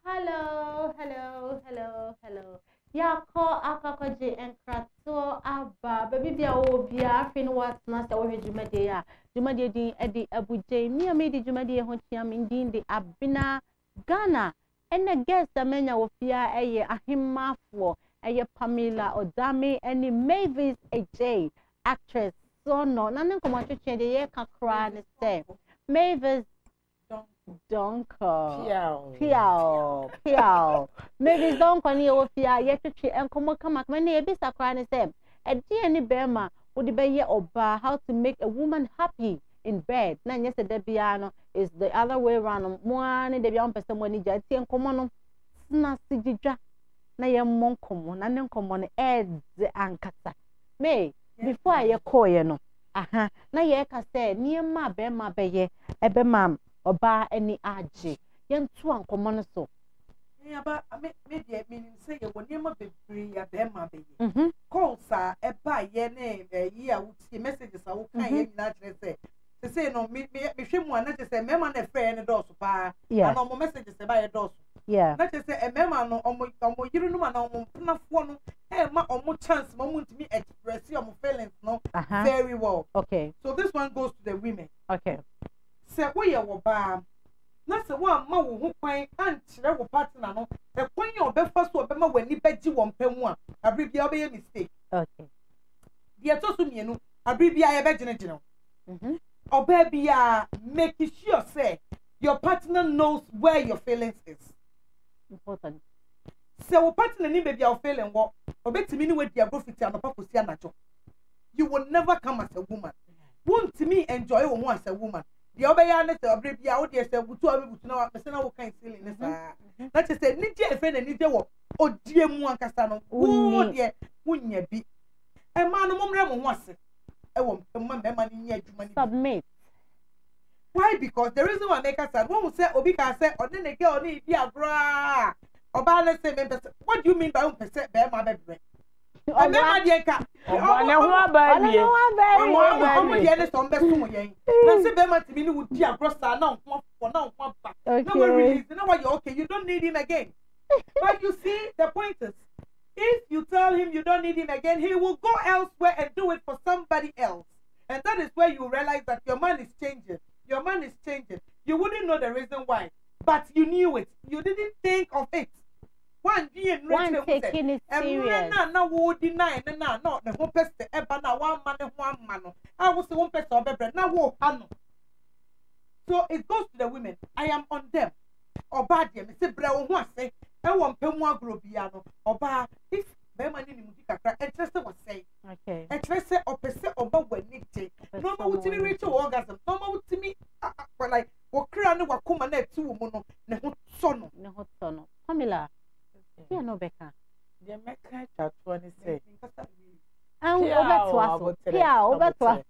Hello, hello, hello, hello. Yako akakoje enkrato aba. Baby bia wo bia fin what na se wo hwedwumade ya. Dwumade din edi abuje. Mi amedi dwumade ho tia min din de Abina Ghana. Ene guest amenya wo fia eye ahimafo eye Pamela Odame ene Mavis AJ actress. So no, na nkomo twetwe de ye kakra ne se. Mavis Donko. Piao. Maybe Donko ni ofia yetwe enkomo kama kama na ebisa kwa ne say e die ni bema wo de be ye oba how to make a woman happy in bed. Na nyese de bia no is the other way around. Mo ani de bia on person mo ni ja tie enkomo no na sigidwa na ye monkomo na ne enkomo no ed ankasa. Me before ye call ye no. Aha na ye ka say niema bema be ye ebe mam oba any aje yentu ankomo no so yeah but me dey meaning say you woni ma bebre ya be ma be ye calls are eba ye na yi a wuti messages a wo kan ye nyina kire say no me hwemu ana say me ma na fe ne do so pa and omo messages eba ye do so yeah na say me ma no omo yiru no ma na omo pnafo no ma omo chance mo ntimi express your feelings no very well. Okay, so this one goes to the women. Okay, say we ye wo ba na se wa ma wo ho kwan ankyere wo partner no e kwan ye obefa so obema wani baji wo mpamu a abribia obeye mistake. Okay, de to so mienu abribia ye begene oba bia make sure say your partner knows where your feelings is important. Se wo partner ni baby your feeling wo obetimi ni wedi agrofiti anopa kosi anajo, you will never come as a woman. Won't me enjoy wo as a woman. The obeya na se obribia wo de se butu abebutu na pese na wo kan feeling ne sa na che se ni je efe na ni je wo odie mu ankasa no wo de wunya bi e ma no momre mo ho ase e wo mma mema ni nya adwuma ni Submit. Why? Because the reason why make us sad when we say obi can say odene ke oni bi agro oba na say me what do you mean by person be ma be o me ma de ka o na ho aba wie o de ne so mbe so mo yen na say be ma timi ni wo di agro sa na nko for na nko ba na we release na why you okay you don't need him again. But you see the point is if you tell him you don't need him again he will go elsewhere and do it for somebody else, and that is where you realize that your man is changing. Your man is changing. You wouldn't know the reason why, but you knew it. You didn't think of it. One taking it serious. Na wo deny na no the whole person eba na one man no. I was one person obebe na wo hano. So it goes to the women. I am on them. Oba de me say bra wo ho ase. E wo mpemu agro bia no. Oba if be man ni muti kakra interest was say. Okay. Interest opese oba wani je. No ma wutimi reach orgasm. No ma wutimi like wokra ne wakoma na atu wo mu no ne ho so no. Pamela. Yeah, no Becca. The Mecca chat one say. Over to us.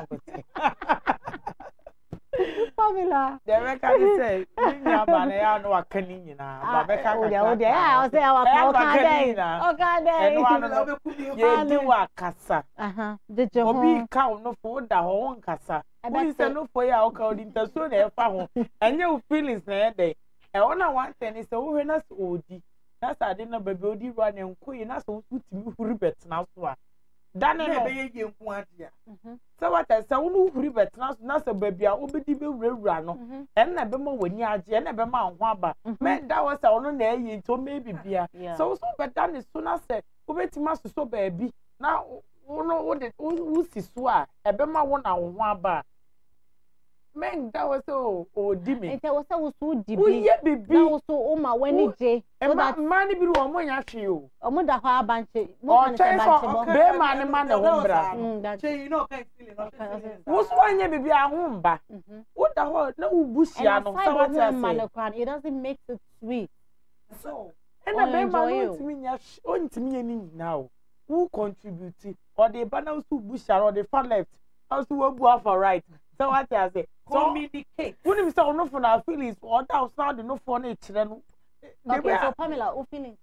Pamela. The Mecca say, "Nya ba na ya no akani nyina." Ba Becca ka. I say our Ye di wa kasa. Obi ka no fo da ho nkasa. We say no for ya o ka odi ntaso na e fa ho. Enye u feelings na e dey. E wona one thing is wo hwe na so odi. Na sa de na baby odi ru na nkoyi na so utimi huri bet na so a. Dan no be ye nku ade a. So what I say wo huri bet na so baby a obedi be wurawura no. En na be ma wani age, en na be ma ho aba. Me da wo say ono na eyi nto me bibia. So be dan so na say obetima so baby. Na wono wo de wo si so a ebe ma wo na wo aba. Men that was so di me. It was so di bi. That was so o ma wani je. So that money bi wo mo nya hwe o. Omo da ho abanche. Mo kan se banche. Be ma ne ma na ho bra. Che you know kan feeling. Wo so anya bibi a ho mba. Wo da ho na wo bushia no. So what say? It doesn't make it sweet. So, and na be ma no ntimi nya o ntimi ye ni nyina o. Who contribute or the banner to bushia or the far left. Also wo bu for right. So what I say? Communicate. When you say no for our feelings, or that sound no for nature. Okay, so Pamela, who feelings way?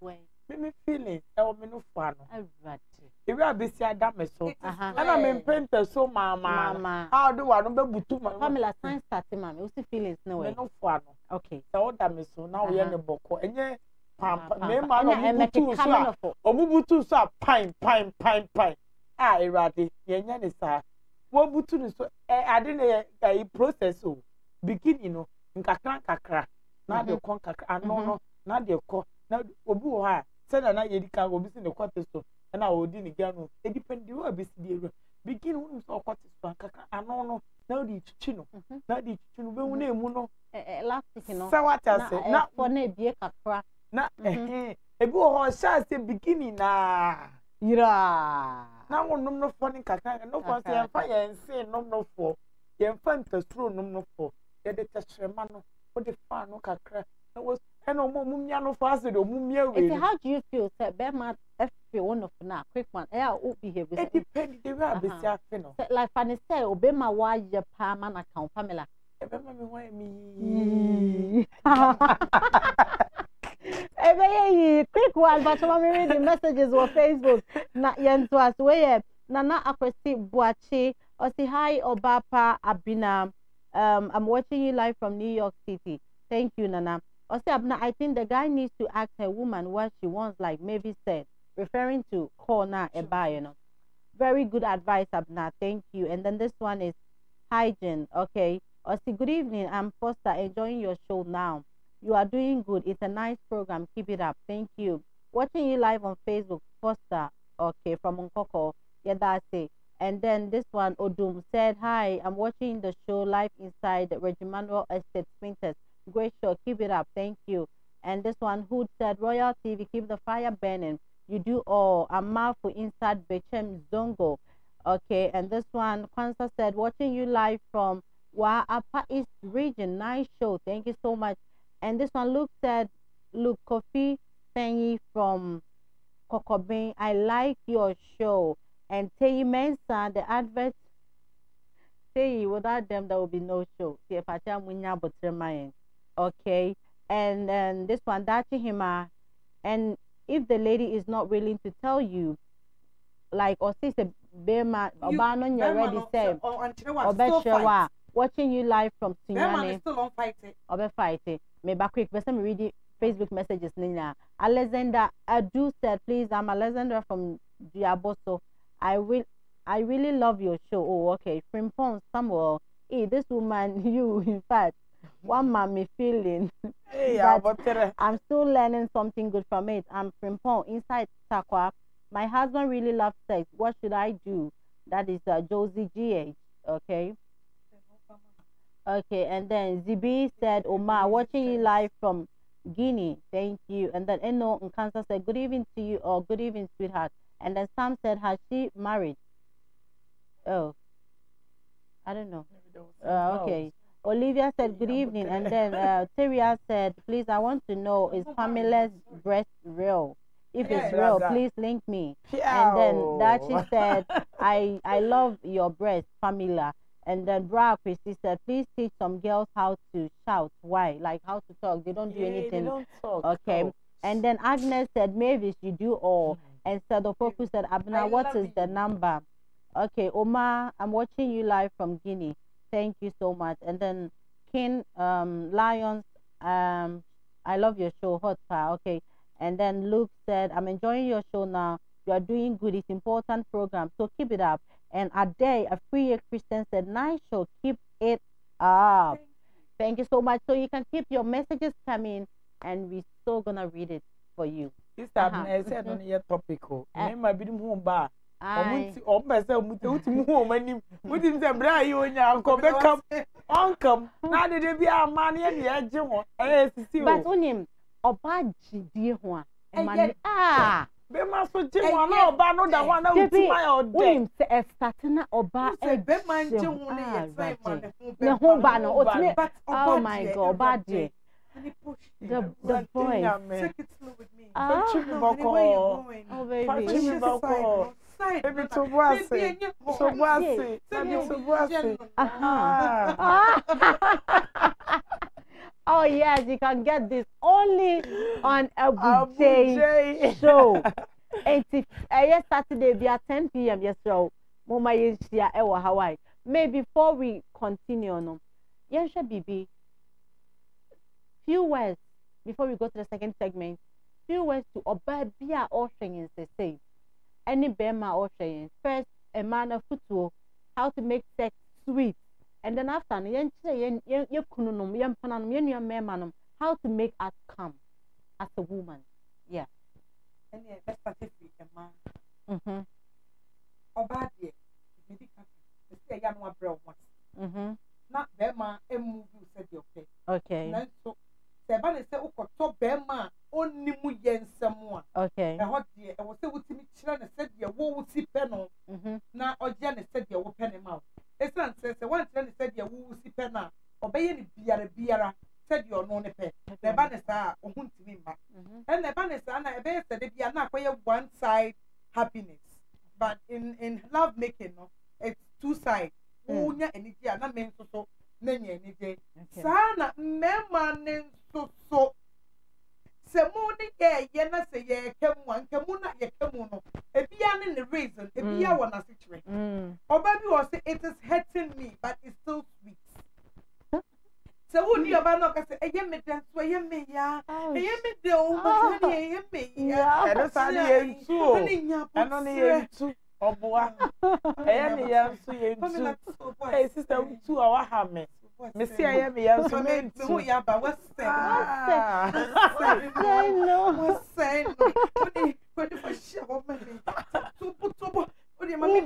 me feelings e o me no fo no ebi abesi ada me so ana me penta so mama how do wa no be butu ma Pamela sign start mama o see feelings no way me no fo no okay so o da me so na wo ye ne boko enye me ma no butu so obubutu so pine erade ye nya ne sa wo butu ni so ade ne process o beginning no nkakra na de kon kakra ano na de ko na obi wo ha se na ye dika obi si ne kwate so na odi ni ganu e depend wo abisi di ero begin wo so kwate so nkakra ano no na odi chichi no na di chichi no be hu na emu no elastic no se wata se na for na ebie kakra na ebi wo ho sha se beginning na yira na wo nom no fo ni kakra no fo se yemfa yense nom no fo yemfa ntastro nom no fo ye de teshrema no wo de fa no kakra na wo eno mumia no fo ase do mumia we how do you feel say be ma feel one of na quick one o behave it depend the way abesi afi no like fan say obe ma wa ye pa ma na kan Pamela e be ma me ho mi quick one but me read the messages on Facebook na yento as we Nana Akwesi Buachi or say hi Obapa Abina I'm watching you live from New York City. Thank you, Nana. Or say Abna, I think the guy needs to ask a woman what she wants, like Mavis said, referring to Kona Eba, you know. Very good advice, Abna. Thank you. And then this one is hygiene. Okay. Or say good evening. I'm Foster, enjoying your show now. You are doing good. It's a nice program. Keep it up. Thank you. Watching you live on Facebook, Foster. Okay, from Nkoko. Yeah, that's it. And then this one, Odum, said, hi, I'm watching the show live inside the Regimental Estate Sprinters. Great show. Keep it up. Thank you. And this one, Hood, said, Royal TV, keep the fire burning. You do all. I'm Marfu inside Bechem Zongo. Okay. And this one, Kwanzaa, said, watching you live from Upper East Region. Nice show. Thank you so much. And this one, Luke, said, Luke Kofi Thanyi from Kokobin. I like your show. And Teyi Mensa, the advert, Teyi, without them, there will be no show. Okay. And then this one, Dachi Hima. And if the lady is not willing to tell you, like, or say, Bema, Obano, you already said, Obeshawa, watching you live from Sinyane. Still on fighting. Obe fighting. Maybe quick, but some reading Facebook messages, Nina. Alexander Adu said, please, I'm Alexander from Diaboso. I really love your show. Oh, okay. Frimpong Samuel. Hey, this woman, you, in fact, one mommy feeling. Hey, I'm still learning something good from it. I'm Frimpong inside Takwa. My husband really loves sex. What should I do? That is Josie GH. Okay. Okay. And then ZB said, Omar, watching you live from Guinea. Thank you. And then Eno Nkansa said, good evening to you, or good evening, sweetheart. And then Sam said, has she married? Oh, I don't know. Okay. Olivia said, good evening. And then Teria said, please, I want to know, is Pamela's breast real? If it's real, please link me. And then Dachi said, I love your breast, Pamela. And then Bra Christy said, please teach some girls how to shout. Why? Like how to talk. They don't do anything. They don't talk. Okay. Oh. And then Agnes said, Mavis, you do all. And Sadopoku said, Abna, what is the number? Okay, Omar, I'm watching you live from Guinea. Thank you so much. And then King Lions, I love your show, Hot Fire. Okay. And then Luke said, I'm enjoying your show now. You are doing good. It's important program. So keep it up. And Ade, a free Christian, said, nice show. Keep it up. Thank you so much. So you can keep your messages coming, and we're still going to read it for you. Sister, I said on your topical. I might be home bar. Oh, myself, with home, and with him, the bra, you and your uncle Beckham. Uncle, now did it be our money and the edge? But on him, or bad, dear one. Ah, be must put Jim one or Bano that one out to my old day. A statina or bad, a bed man, the home banner, oh my God, bad day. The boy, take it slow with me. Oh, baby. Baby, to Boise. So Boise. Oh yes, you can get this only on Abu J show. And if yes Saturday be at 10 p.m. yes so Mama Yensia Ewa Hawaii. Maybe before we continue no. Yensha Bibi. Few words before we go to the second segment. Few words to Oba Bia Ocean say. Any Bema Ocean. First, a man of futu, how to make sex sweet. And then after, how to make us come as a woman. Yeah. And yeah, let's start with a man. Oba dear, say I am one bro once. Not Bema, a movie said you okay. Okay. So, Seban say, oh, top Bema, only Muyen someone. Okay. And what dear, I was able to meet children and said, you won't see penal. Now, or Janet said, you will pen him out. His son says, one friend said, you will see penal, obey any beer, said you're non a pen. The banners are, or won't me back. And the banners are, I bet that they are not quite one side happiness. But in love making, no, it's two sides. Unya energy, and I mean so many energy. Sana, Memman so. Semoni, yena say, ye came one, Kamuna, ye Kamuno. A beyond the reason, a beyond one a situation. Or baby was say, it is hurting me, but it's still sweet. So, who you about say, a yemmy dance, where you may, ya, a yemmy do, but honey, a yemmy, ya, and a sunny, and only two. Oh boy, I am so hey sister, 2 hour hammer. Missy, I am young, so many two yaba. What's that? What's saying? What if I show me? To put over. What do you mean?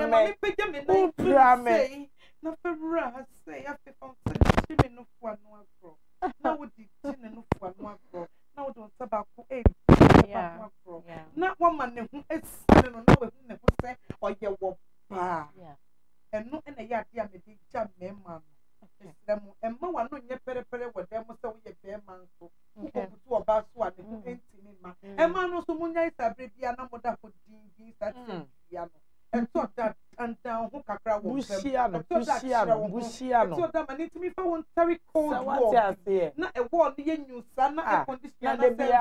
Say, no, for say, I feel something no one grow. Now, would the chin no one grow. Now, don't about 8. Yeah. Not one man who is selling on who say, or you will buy. And no, and a yard, dear, me jam me, man. And more no yet better with them, so we a bear man. Who go to a bass one who ain't seen man. And man also Munya is a baby, and no more for DG, that's piano. And so that and down who can crowd Bushiano, so that man need to me for one very cold water. Not a wall near you, son, not a condition. They be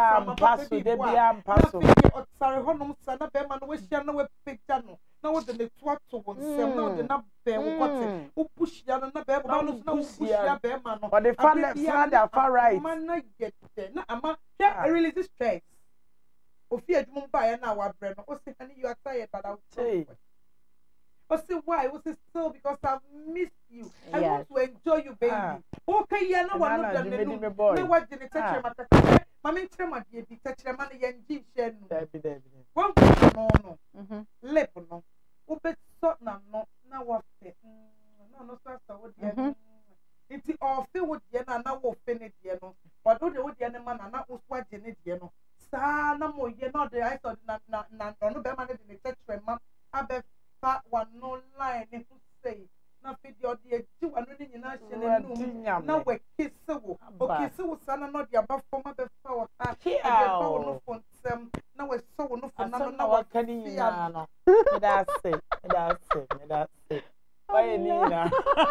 sorry, Honum, son of them, and wish you know a picture. No, the twat to one, no, the not bear who push you on the bear, no push ya bear man, or the far left side, far right. Man, not get there. No, I really this stress. Or fear Mumbai and our brain, or say, honey, you are tired, but I'll say. Or say, why? Was it so? Because I've missed you. I want to enjoy you, baby. Okay, yeah, no one knows the boy. No one didn't touch my mammy, Tremor, you touch your money and G. Shen. One no, lip no. Open sort no, what no, so it's all filled with Yena, now will finish Yeno. But do the wood Yenaman and not was watching it Yeno. Sa no more, you're not the ice of no Beman in the touch my mum. I bet fat one no line if you say. Now, feed your dear 2 and running in national. Now, we kiss so. Okay, so son, not your buff for my power. No phone. Now, we're so no for none of our canny. That's it. Why, Nina?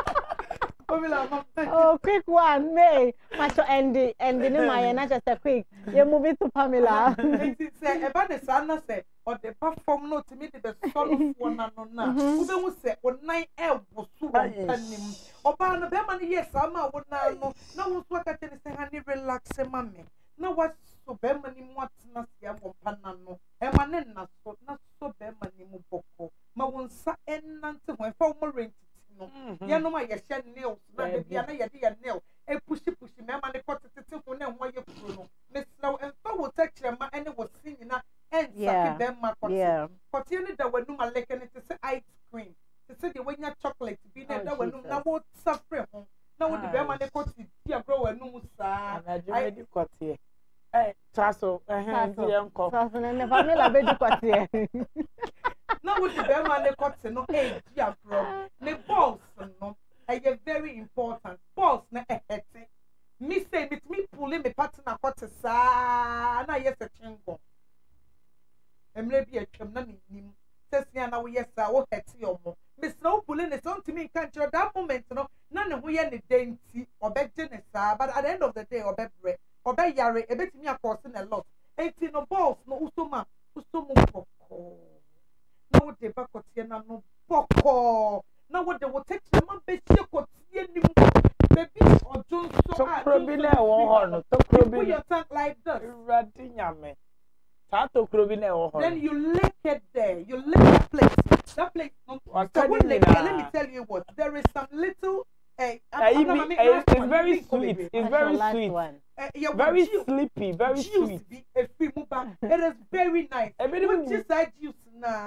Oh, quick one, May. Macho Andy, and the name not just a quick. You're moving to Pamela. Say about the son, say, or the perform not to meet the son of one and who don't say, or 9 elbows, or Barna Beman, yes, I'm out now. No, what I can say, honey, relax, mammy. No, what's so Beman, what's not your panano, and my name not so Beman in Muboko. My one son and none to my former rent. Ya no my yesha nails, but the piano ya nail, and pushy, man, and the quarter to one and why you pruno. Miss Snow and Fo will take your man and it was singing and sucking them, yeah. But you know that when no my leg and it's ice cream. To say the way your chocolate be there, no one no suffering. No one the bear and the quarter, dear grow and no sir. I do cut here. Eh, Tasso, uncle, and the family baby cut here. No, with the bear and the quarter, no, eh, dear bro. The balls, no, are very important. Balls, na a me say, with me pulling me partner quarter, sa, na yes a chingo. And maybe a chimney, says Yana, yes, I will have your more. Miss No pulling is on to me, can't you? That moment, no, na ne ho ye ne denti obeje ne saa but at the end of the day obebre obeyare ebetimi akose na lot enti no balls no usoma poko na wo de bakotie na no poko na wo de wo take the man be sie kotie nim baby ojo so probably wo ho no to probably put your tongue like this radi nyame ta to probably wo ho then you lick it there you lick that place so when they, let me tell you what there is some little it's very sweet. It's very sweet. Very sleepy. Very sweet. It is very nice. What is that juice now?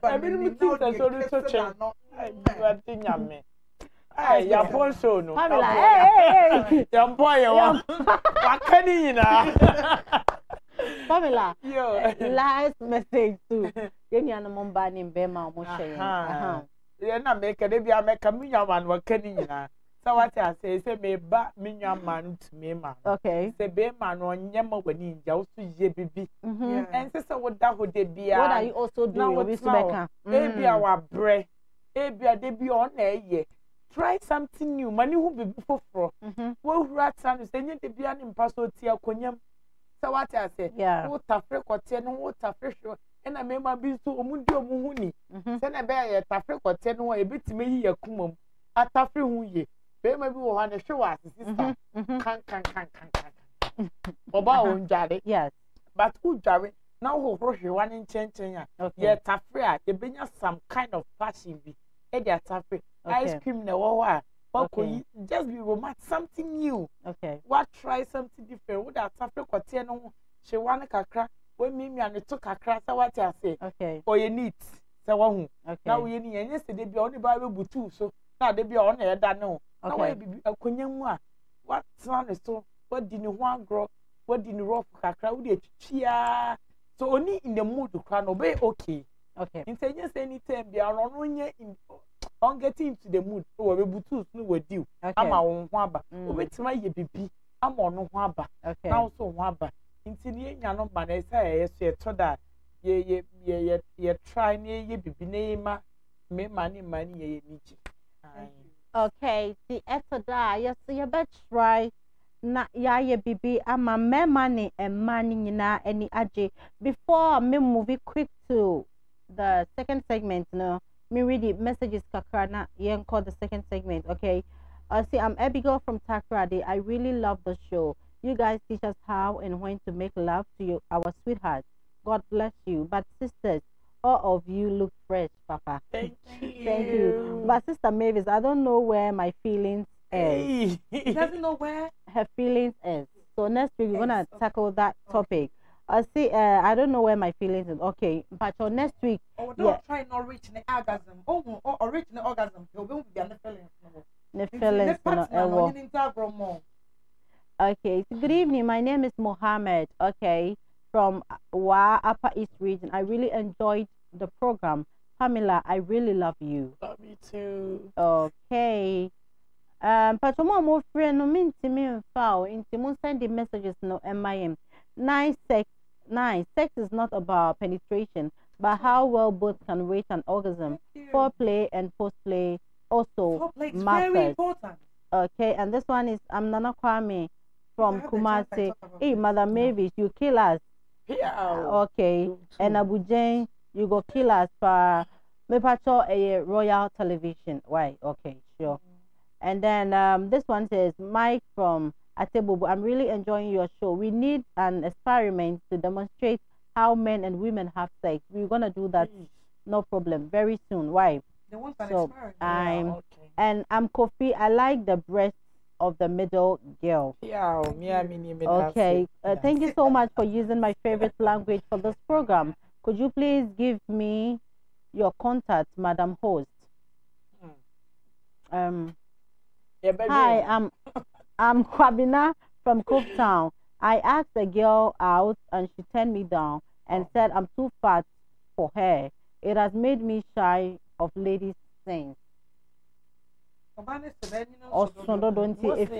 Hey, your phone show no. Hey. Your boy, what can you know? Pamela, last message too. Yeni anamomba ni mbema omoshe. Yeah, na make a baby. I make a minya man. What can you know? So what I say me ba minya man to me man. Okay. Say be man on yama when you just ye baby. And sister what that would be? What are you also doing with Rebecca? Maybe our bread. Maybe a debut on a try something new. Money who be before. Well, rats and saying the be an impossible tea conyam. So what I say? Yeah. What a freak or 10 water fresh. And I may be so mudio muhuni. Send a bear at Africa or 10 way a bit to me a kumum. At Africa, ye. They may be one to show us, sister. Can. Oba jade. Yes. But who jarring now who rush you one in Chenya? Yet Africa, you bring us some kind of passion be. Eddie at Africa. Ice cream no wa. Okay. Just be romantic, something new. Okay. What try something different? Would that Africa or 10 she want a kakra? When me and it took a crass, what I say. Okay. Or you need. So one. Okay. Now we need and yesterday be only Bible book too. So now they be on air that no. Okay. Now a kunyamwa. What son is so? What did you want grow? What did you rough kakra? Would you cheer? So only in the mood to cry obey okay. Okay. In saying yes anytime be around in on getting into the mood. Oh we butu no we deal. I'm on waba. Wait my ye bibi. I'm on waba. Okay. Now so waba. Into the young man, I say, yes, you told that ye try near ye be name, me money, ye need. Okay, the Etoda, yes, you bet try. Na ya ye bibi ama me money and money na any aje. Before me move quick to the second segment, no, me read the messages kakrana yen call the second segment, okay. See, I'm Abigail from Takrade. I really love the show. You guys teach us how and when to make love to you, our sweetheart. God bless you. But sisters, all of you look fresh, Papa. Thank you. Thank you. But Sister Mavis, I don't know where my feelings is. He doesn't know where her feelings is. So next week we're gonna tackle that topic. See, I don't know where my feelings is. Okay, but so next week. Oh, don't try not reach the orgasm. Oh, reach the orgasm. You'll be the feelings. The feelings. Okay, so good evening. My name is Mohammed. Okay, from Wa Upper East Region. I really enjoyed the program. Pamela, I really love you. Love you too. Okay. But more friend no mean to me foul into send the messages no MIM. Sex is not about penetration, but how well both can reach an orgasm. Foreplay and postplay also matters. Very important. Okay, and this one is Nana Kwame from Kumasi. Hey, Mother Mavis, you kill us. Yeah. Okay, and Abu Jane, you go kill us for Mepacho a Royal Television. Why? Okay, sure. And then this one says Mike from Atebubu. I'm really enjoying your show. We need an experiment to demonstrate how men and women have sex. We're gonna do that, no problem, very soon. Why? So and I'm Kofi. I like the breasts of the middle girl. Yeah, okay. Thank you so much for using my favorite language for this program. Could you please give me your contact, Madam Host? Hi, I'm Kwabina from Cape Town. I asked a girl out and she turned me down and said I'm too fat for her. It has made me shy of ladies' things. One is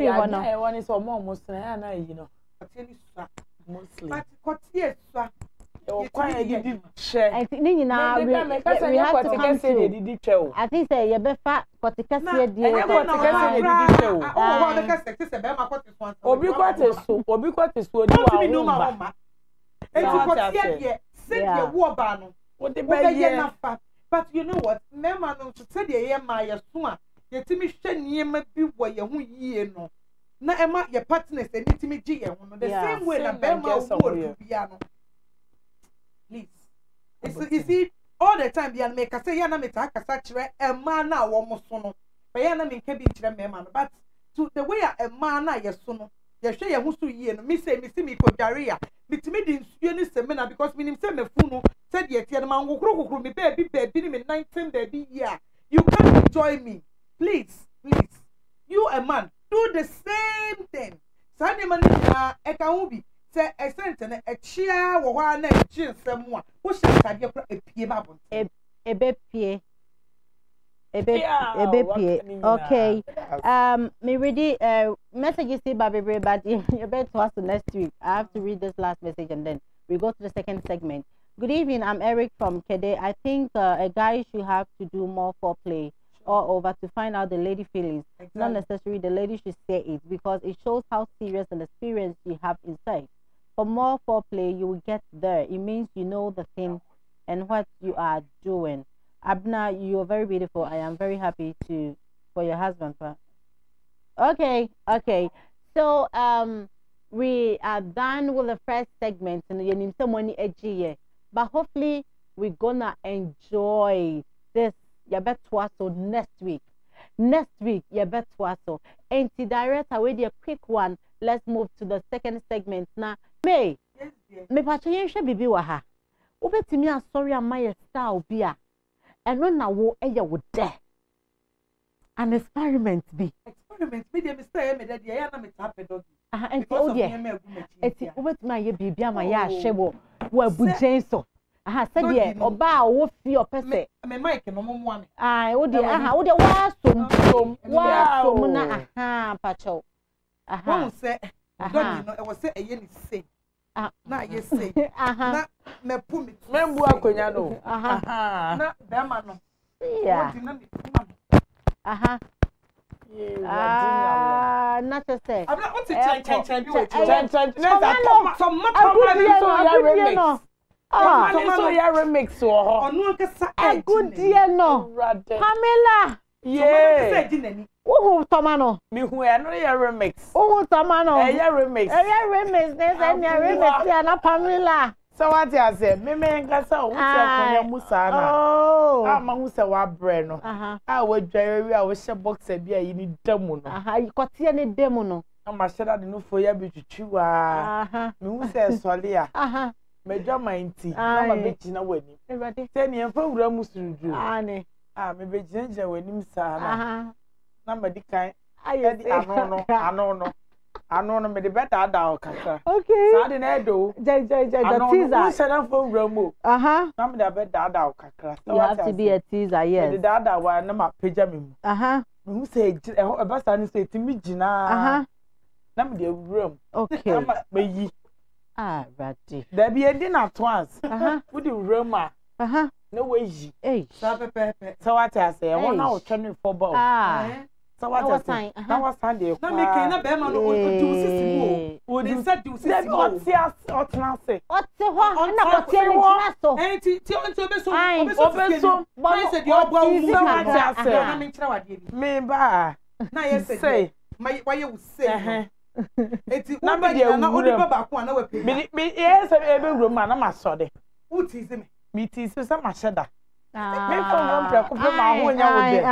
mostly. Quiet did share. I think we have to come to. I think say you better kotika see dey. Obi kwate so di wa. But you know what? Mema no to say the year my so yetimi hwe niema bi wo ye ho yie no. Na ema your partners anytimi gi ye ho no. The same way na bema wo bia no. Please. You see all the time bia make say ya na meta akasa kire ema na wo mo so no. But ya na me nka bi kire mema no. But to the way ema na ye so no. Ye hwe ye ho so yie no. Me say me ko dware a. Mitimi di nsuo ni semina because minim say me fu no. Said yet, man, me baby, me 19 baby, yeah. You can't enjoy me. Please. You a man, do the same thing. Sunday man, Ekaubi, say a sentence, a cheer, or one cheer someone. Who shall have a pie? A baby. Okay. Me ready. Messages say baby, but you better to us next week. I have to read this last message and then we go to the second segment. Good evening, I'm Eric from Kede. I think a guy should have to do more foreplay all over to find out the lady feelings. Exactly. Not necessarily the lady should say it because it shows how serious and experience you have inside. For more foreplay, you will get there. It means you know the thing and what you are doing. Abna, you are very beautiful. I am very happy for your husband. Okay. So we are done with the first segment and you need someone edgy. But hopefully we're gonna enjoy this Yabetwaso next week. Next week, Yabetwaso. And to director with a quick one, let's move to the second segment. Now, me pachayen bibi waha. Ubetimi a sorry am my style bia. And when na wo eya wo there. An experiment be. Experiment be the mistake me daddy ya na me tap dog. And oh dear. Eti ubetimi a bibi ama ya hyewo. Wa bujen so said ye oba wo fi opese me mic no mo mo ai wo de wo de wa som na pacho won say dog no e wo say eye ni say na ye say na me pu mi membu akonya no na be ma no yeah not to say I'm not chen remix onu kasa a good dear no Pamela yeah who tomano me who no remix tomano remix remix na Pamela. So what you say? Me nkasa o wuti akonya musa na. Ma hu se wa bre no. Wo dware a wo hye boxer bi a yini damu no. Ikote ne damu no. Ma sheda de no fo ya bi twitwa. Me hu se sole a. Me dwama nti na ma be gina wani. Se ne emfa wura musunju. Me be gina wani sa na. Na ma di kan. Ayedi ano no me de beta da okaka. Okay. Sa de na edo. Teaser. Ano se for ramo. Na me de beta da okaka. You have to be a teaser, yes. Me de da wa na ma page me mu. Me hu se e ba sa ni se timi gina. Na me de ram. Okay. Na me yi. Ready. There be ending at once. With the rama. No way yi. Sa pepe. So what I say, I want now 24 ball. So what I say? That was Sunday. Na me ke na be ma no o do sisi mo. They said do sisi mo. What say? What ho na ko tie ni so. Ti obeso. Why say the ogwa wu na me kira wade bi. Me ba. Na ye say. Why you say? Eti na me de na odi baba ko na wa pe. Me yes e be wuro ma na ma so de. Who tease me? Me tease so ma sheda. Me from one pre ko pe ma ho nya wo de.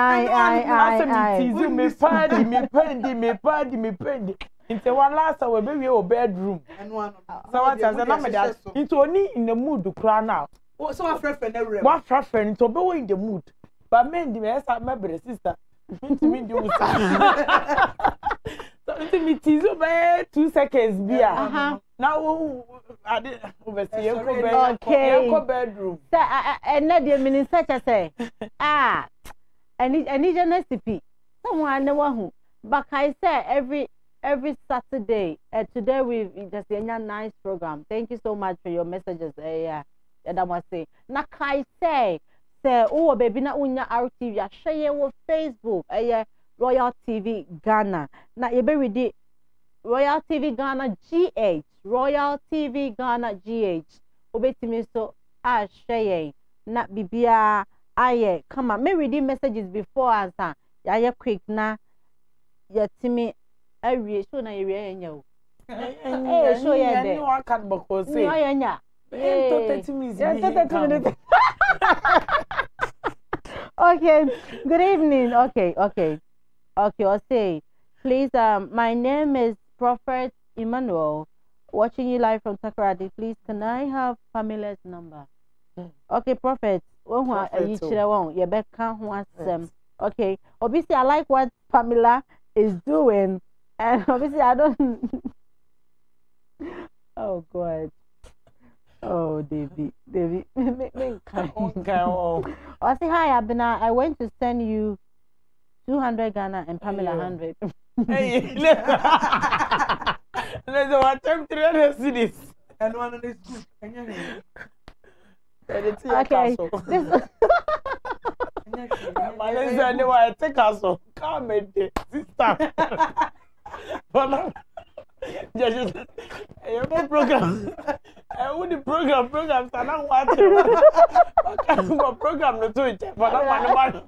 Me pendi. Into one last we be we bedroom. So what I say na me that. Into only in the mood to cry now. So what friend na room. What friend to be in the mood. But me ndi me say my brother sister. Me ndi wo sa. So into me tease over 2 seconds bia. Now I did oversee your bedroom. And na the minister say I need a recipe. Someone never who. But I say every Saturday. Today we just a nice program. Thank you so much for your messages. Yeah, that was say. Na kai say oh baby na unya RTV share wo Facebook. Royal TV Ghana. Na you be ready Royal TV Ghana GH. Royal TV Ghana GH. Obetimi so share na bibia aye. Come on, me reading messages before answer. Ya quick na yetimi awie so na yewie enya o so ye de you want cat bako say no enya 30 minutes okay, good evening. Okay, I'll say please my name is Prophet Emmanuel, watching you live from Takoradi. Please can I have Pamela's number? Okay, Prophet, you beka ho asem. Okay, obviously I like what Pamela is doing, and obviously I don't. Oh God. Oh, David, I say hi, Abena. I went to send you 200 Ghana and Pamela 100. Hey, let's watch them 300 cities. And one of these good. Okay. Malaysia, they were take us on. Come and sister. Just a program. I would the program. So now what? Program no to it. But I'm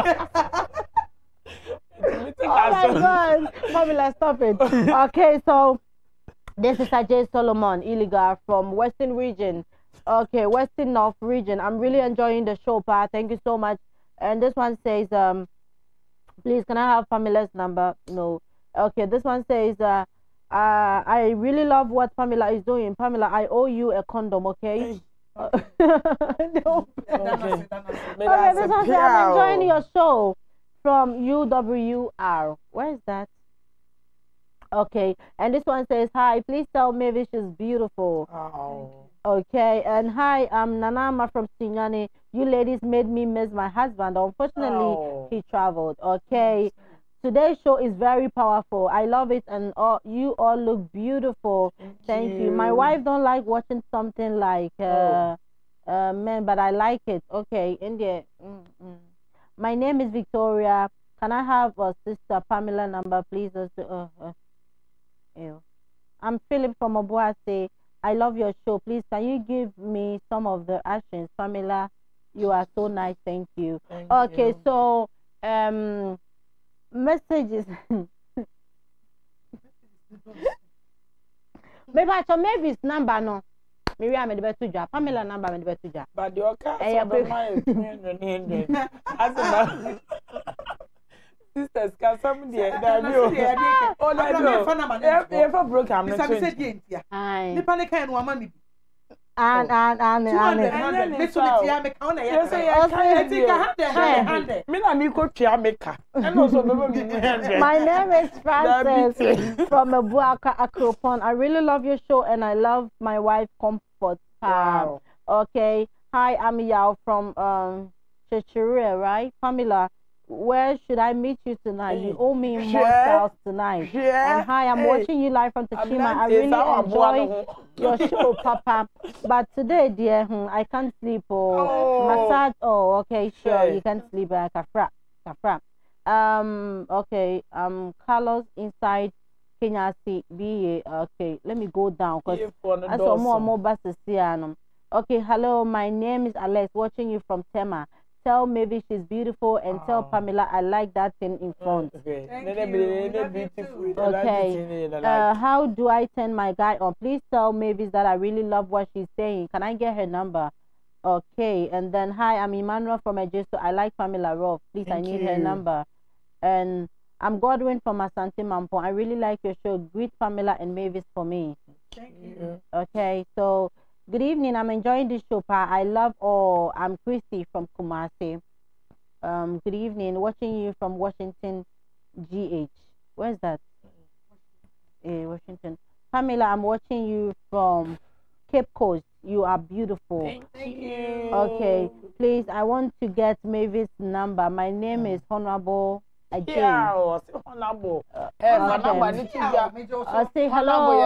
oh my God, Pamela, stop it. Okay, so this is Ajay Solomon, illegal from Western Region. Okay, Western North Region. I'm really enjoying the show, Pa. Thank you so much. And this one says, please, can I have Pamela's number? No. Okay, this one says, I really love what Pamela is doing. Pamela, I owe you a condom, okay? No. Okay, this one says, I'm enjoying your show from UWR. Where is that? Okay, and this one says, hi, please tell Mavis she's beautiful. Oh. Okay, and hi, I'm Nanama from Sinyani. You ladies made me miss my husband. Unfortunately, he traveled. Okay, today's show is very powerful. I love it, and you all look beautiful. Thank you. My wife don't like watching something like men, but I like it. Okay, India. My name is Victoria. Can I have sister Pamela number, please? I'm Philip from Obuasi. I love your show. Please, can you give me some of the actions? Pamela, you are so nice. Thank you. Okay, so messages. Maybe it's number no. Maybe I'm the best to job. Pamela number I'm the best to job. But your car is 300. Sisters, can somebody there? Oh, no, if I broke, I'm not saying. And my name is Frances from Abuaka Akropon. I really love your show and I love my wife Comfort. Wow. Okay. Hi, I'm Yao from Chichiria, right? Pamela, where should I meet you tonight? You owe me more sales tonight. And hi, I'm watching you live from Tashima. I really enjoy your show, Papa. But today, dear, I can't sleep. Massage. Oh, okay, sure. You can sleep. Kafra. Okay. Carlos inside Kenya CBA. Okay, let me go down because I saw more buses here. Okay, hello. My name is Alex. Watching you from Tema. Tell maybe she's beautiful and tell Pamela I like that thing in front. Okay. How do I turn my guy on? Please tell Mavis that I really love what she's saying. Can I get her number? Okay. And then hi, I'm Emmanuel from Ejisto. I like Pamela Roth. Please, I need her number. And I'm Godwin from Asante Mampo. I really like your show. Greet Pamela and Mavis for me. Thank you. Okay. So good evening. I'm enjoying this show, Pa. I love all. I'm Christy from Kumasi. Good evening. Watching you from Washington, GH. Where's that? Washington. Pamela, I'm watching you from Cape Coast. You are beautiful. Thank you. Okay. Please, I want to get Mavis' number. My name is Honorable again. Yeah, say honorable. Hey, Panama need to say hello.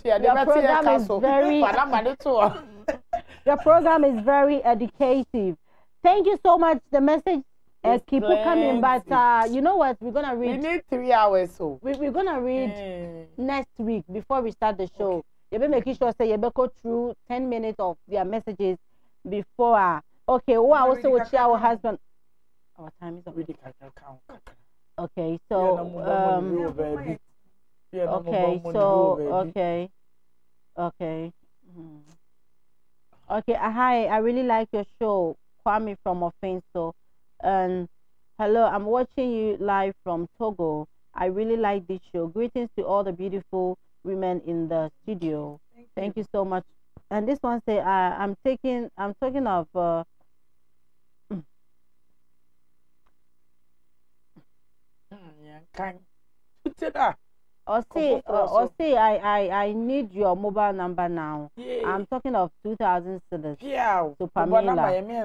Your program is very educative. Thank you so much. The message keep coming, but you know what? We're gonna read. We need 3 hours, so we're gonna read next week before we start the show. You'll be making sure say you go through 10 minutes of their messages before. Okay, who I also with our husband. Our time is up. Okay, so okay, hi, I really like your show. Kwame from Offenso. And hello, I'm watching you live from Togo. I really like this show. Greetings to all the beautiful women in the studio. Thank you so much. And this one say I'm talking of I need your mobile number now. Yeah. I'm talking of 2,000 cedis. Yeah. To Pamela.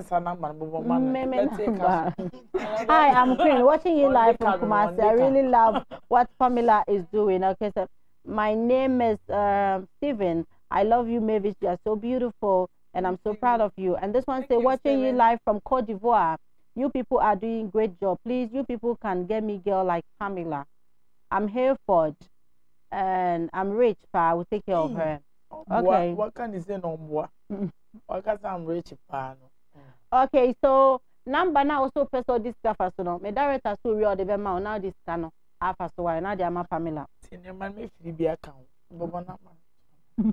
Hi, I'm Queen. Watching you live from Kumasi. I really love what Pamela is doing. Okay, so my name is Stephen. I love you, Mavis. You are so beautiful, and I'm so proud of you. And this one say, watching you live from Cote d'Ivoire. You people are doing great job. Please, you people can get me girl like Pamela. I'm Hereford, and I'm rich, but I will take care of her. Okay. What can you say no more? What can I'm rich, pa? Okay, so number now also person this stuff so no. Me director so we all the man now this cano. Afa so why now they am Pamela. Senior man me free be account. Bobo na man.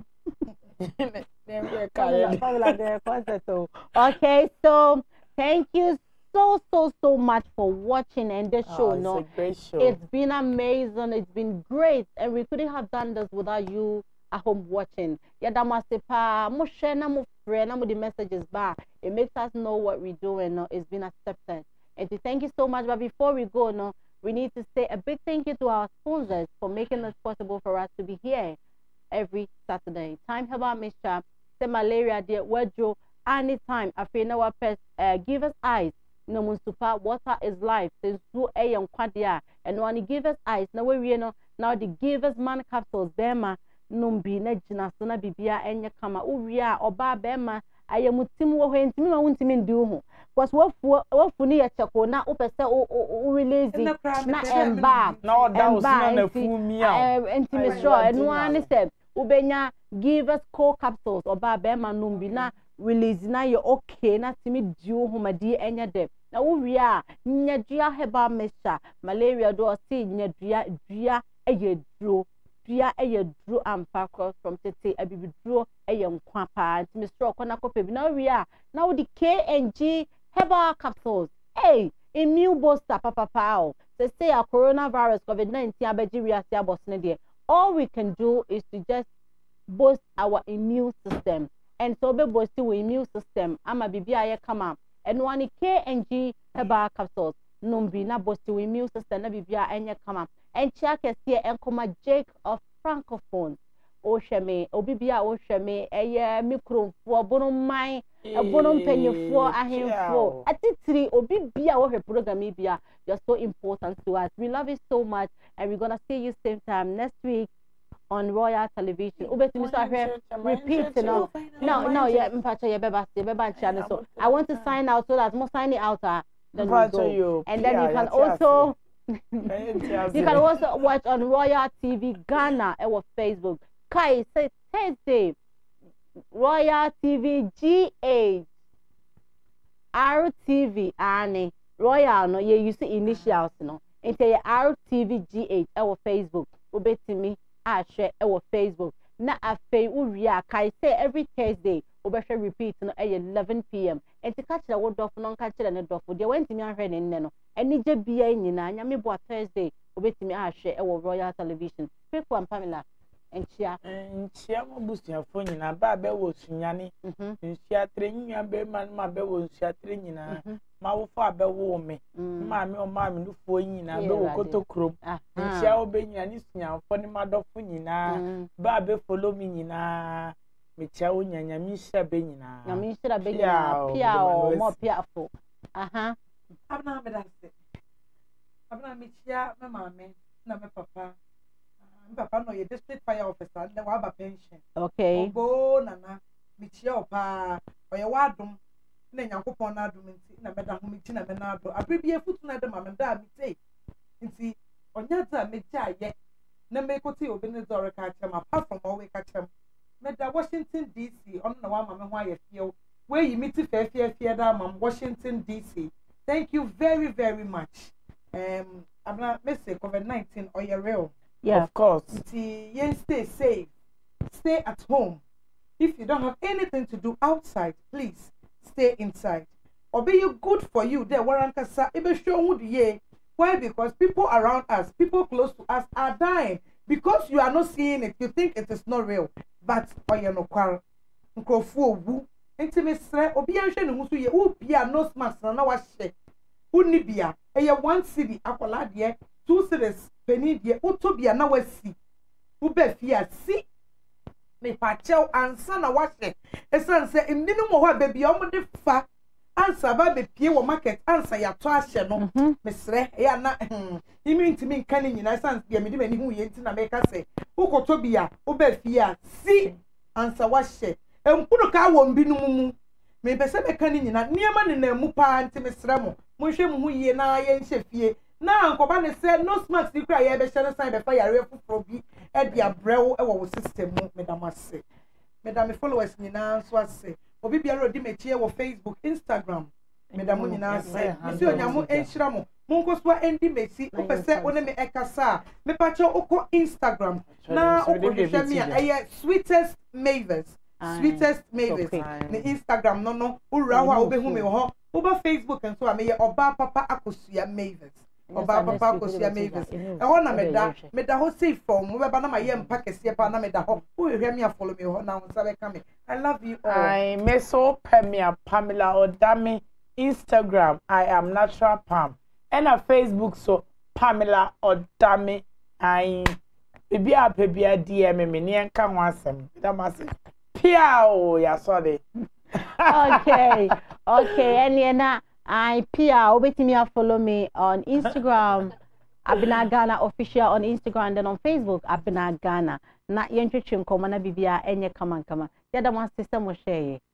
Okay, so thank you so much for watching and this show. It's a great show. It's been amazing. It's been great, and we couldn't have done this without you at home watching. Yadamasepa, mo share na mo friend, na mo the messages back. It makes us know what we're doing. No, it's been accepted. And to thank you so much. But before we go, no, we need to say a big thank you to our sponsors for making it possible for us to be here every Saturday. Time Herbal Mixture, say malaria dear Wedro, anytime. I feel no give us eyes. No munsupa, water is life. Since you a young quadia, and when you give us eyes, now we know now the give us man capsules, Bema, Numbi, Nejina, Sona Bibia, and Yakama, Uria, or Ba Bema, I am with Tim Wohen, Tim won't mean do. Was what for near Chaco, now open so release not and bar, no, that was not a fool me out. And Tim Straw, and one said, Ubenya, give us cold capsules, or Ba Bema, Numbi, na release now you're okay, not to me, do whom a dear and your debt. Now we are Nyadria Heba Mesha, malaria do see Nyadria a drew and Parkos from Tete, a baby drew a young quampa, Mr. Konakope. Now we are now the KNG Heba capsules. Hey, immune booster, Papa Pao. They say a coronavirus COVID-19 Abejiria Bosnia. All we can do is to just boost our immune system. And so be boosting our immune system. Ama Bibia come up. And one KNG Heba capsules. Numbi na boosting our immune system. Na Bibia enya come up. And check us here and come a Jake of Francophones. Oshame, Obibia Oshame, a micro for bonum mine, a bonum penny for a him for. At the 3 Obibia or her program, Mibia, you're so important to us. We love you so much, and we're gonna see you same time next week on Royal Television. Repeat, no, yeah, so I want to sign out so that more sign it out. Then we go. And then you can also you can also watch on Royal TV Ghana or Facebook. Kai say Thursday, Royal TV GH RTV Annie Royal no you see initials no. Into RTV GH our Facebook. Obeti me I share our Facebook. Na afe uria Kai say every Thursday. Obesha repeat no 11 p.m. And to catch the word of non catch and the for the went to me and in Neno. And Nija Bia in Yami Boa Thursday, obey me I share our Royal Television. Quick one, Pamela. And Chia boost your phone in a baby was Sunyani. Shia training your bearman, my bell was shia training. My father wore me. Mammy or mammy look for you now. Go to Crum. And shall obey Yanisnia for the mother Funina. Baby follow me na. Michao Nyamisha Benina. Nyamisha Benina. Pia or more piaful. I'm not Abna michia me mama na me papa. Me papa no ye district fire officer na wa ba pension. Okay. Ogo nana michia opa oye wadom na Nyankopon na adom nti na me da ho michi na me na ado. Abrebie futu na de mama da mi sei. Nti onya za me gya ye na me koti obi ne zore ka chem apart from all we ka chem. Me da Washington DC on na wa mama ho ayefie. Where you meet fear that Washington DC. Thank you very, very much. I'm not missing COVID-19 or you're real. Yeah, of course. Stay safe. Stay at home. If you don't have anything to do outside, please stay inside. Or be you good for you there. Why? Because people around us, people close to us are dying. Because you are not seeing it, you think it is not real. But you're not quarrel. Intimacy, obi anhwe ne ho so ye wo bia nose mask na wa hye wonni bia eye 1 cedi akola de 2 cedis peni de woto bia na wasi wo ba fia si me pa chew ansa na wa hye esan se mbinu mo ho ba bia o de fa ansa ba be pie wo market ansa ya to ahye no mesre ya na imi ntimi nka ne nyina esan bia me de mani hu ye nti na me ka se wo koto bia wo ba fia si ansa wa hye empunu ka wo mbinu mu me pese be kan nyina niema ne na mu pa nti mesra mo hwe mu hu ye na ye nhye fie na ankoba ne se no smart secret ye be hye sign be fa yare fufuro bi e dia brew e wo system mu medamase medam followers nyina so ase obi bia ro di mechie wo Facebook Instagram medamu nyina ase misi onyamu enhira mo munkoso endi mesi o pese one me ekasa me pa che okọ Instagram na okọ me eye sweetest Mavis ni Instagram no ura ho obehu me ho oba Facebook and so me oba papa akosua Mavis oba papa akosua Mavis e ho na meda ho say form we ba na ma ye mpa kese pa na meda ho wo hwehwe me follow me ho na wonsa be ka me I love you all. I me so Pamela Odame Instagram I am natural Pam and a Facebook so Pamela Odame I bibi a DM me ni enka ho asem da mase Piao, yeah, sorry. Okay, and na I Piao, wait me follow me on Instagram, Abina Ghana official on Instagram, then on Facebook, Abina Ghana. Na yenchuchim komana bibia enye kama. Yada one system mo share.